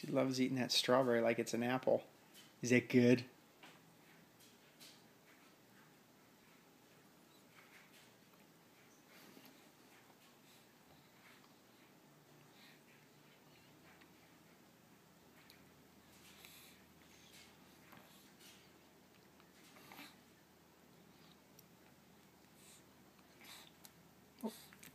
She loves eating that strawberry like it's an apple. Is that good? Oh.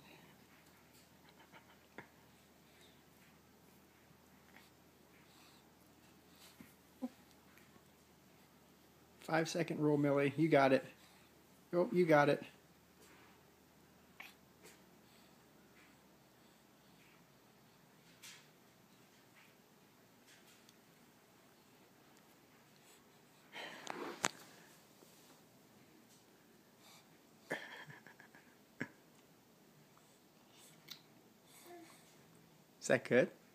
5-second rule, Millie. You got it. Oh, you got it. Is that good?